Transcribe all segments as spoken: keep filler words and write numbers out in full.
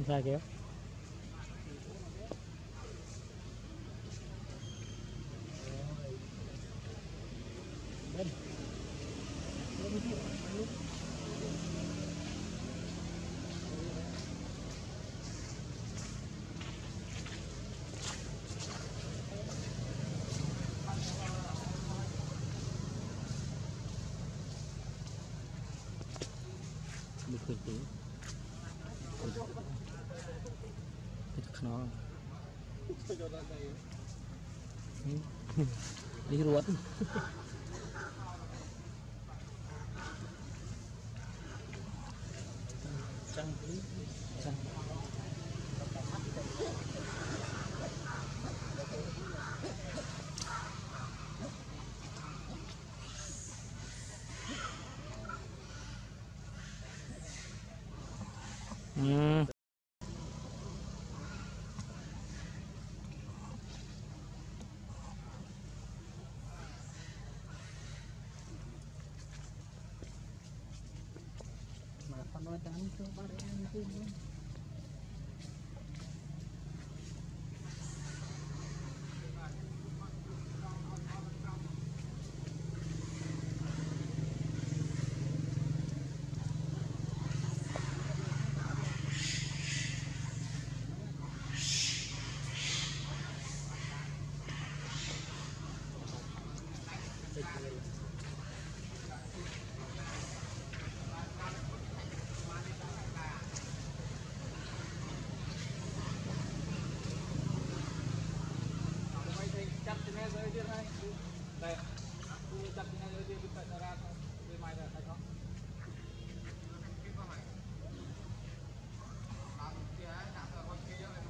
xa kéo. Được khởi tố cái nó đi ruột trăng trăng ừ. Mà con nói đánh cho ba đứa ăn chung luôn. Chặt thì nghe rơiទៀតហើយតែគូចាប់ពីថ្ងៃលើទៀតពីតារាទៅមកដល់ហើយខំគេមកហើយតាមគេហើយដាក់ទៅគាត់គេយកហើយ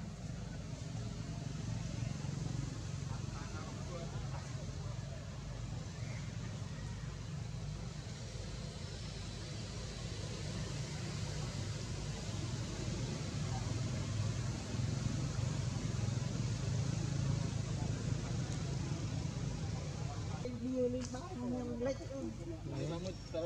Hãy subscribe cho kênh Ghiền Mì Gõ để không bỏ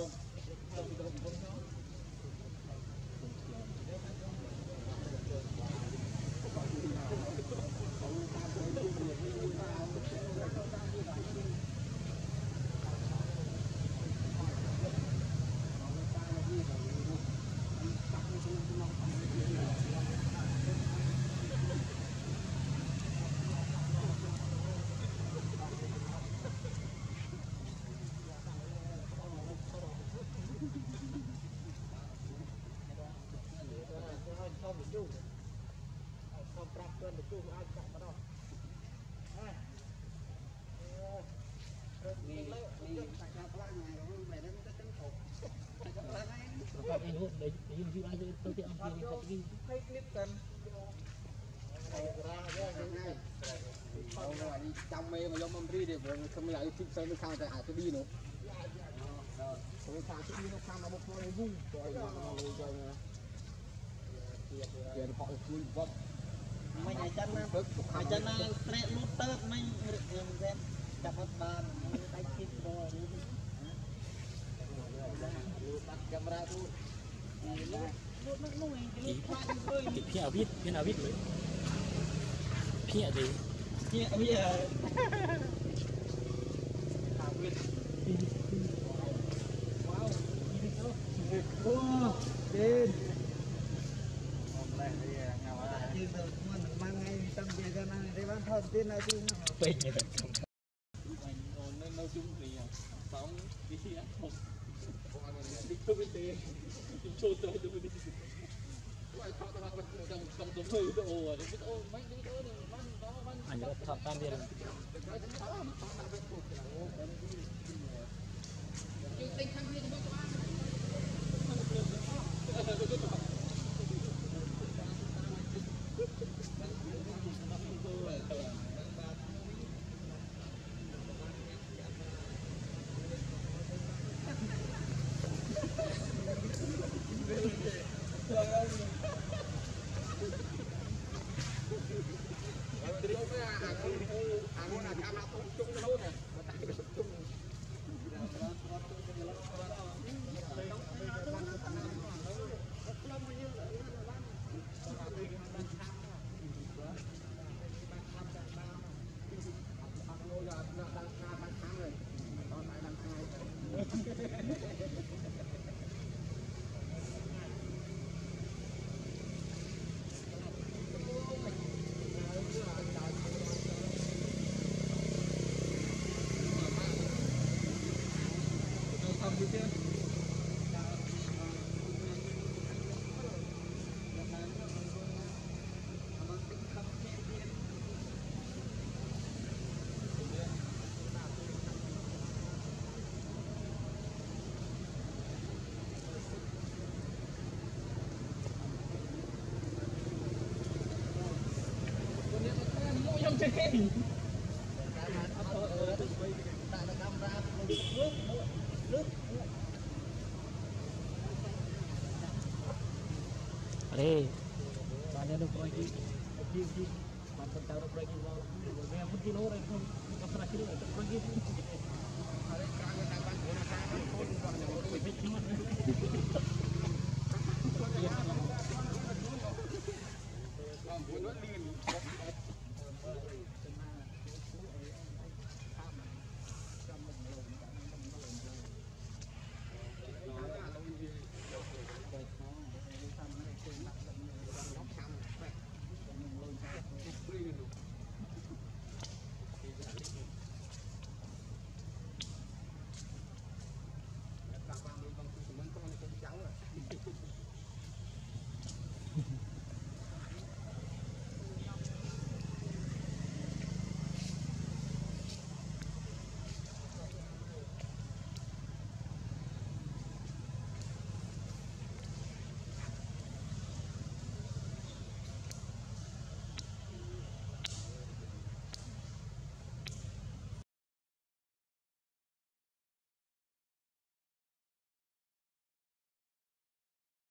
trong mê mà giống mâm ri để không lại chụp sân sang tại ải tôi đi nữa tôi sang tôi đi nó sang nó một con vui rồi rồi rồi họ vui vấp mấy ngày chân á ngày chân á tre lút tớt mấy người dân chặt mất bàn đánh kịp rồi bắt camera luôn lút lút lút cái phía nào biết phía nào biết đấy phía gì phía bây giờ wow wow trên hôm nay thì ngào á chứ mình mang ngay tâm về cho nên để bán thân trên này chứ nó phê như vậy nên nói chung thì bóng cái gì á không đi không biết tiền chôn tới tôi đi anh rất thật tan điên Đây, bạn được quay đi, đi đi, bạn cần tahu quay đi vào, nghe một kilo rồi không, không phải kilo, quay đi. Ada kangen abang, orang kangen pun, orang yang